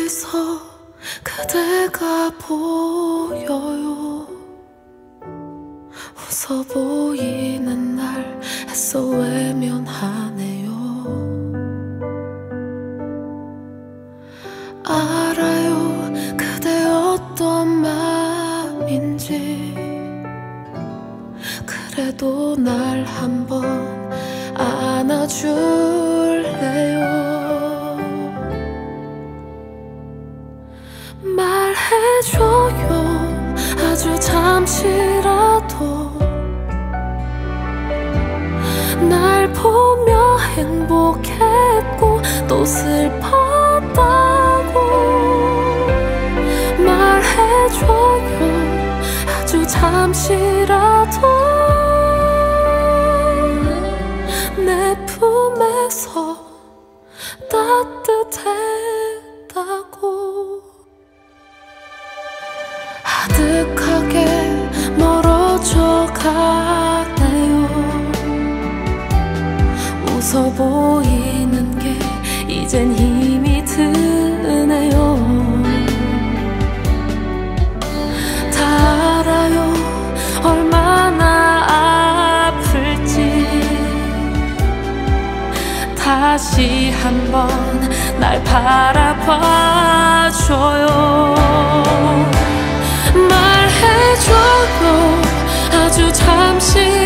멀리서 그대가 보여요. 웃어 보이는 날 애써 외면하네요. 알아요 그대 어떤 맘인지. 그래도 날 한번 안아줄래요. 말해줘요 아주 잠시라도. 날 보며 행복했고 또 슬펐다고 말해줘요 아주 잠시라도. 내 품에서 따뜻했다고. 아득하게 멀어져 가네요. 웃어 보이는 게 이젠 힘이 드네요. 다 알아요 얼마나 아플지. 다시 한번 날 바라봐줘요. 말해줘요 아주 잠시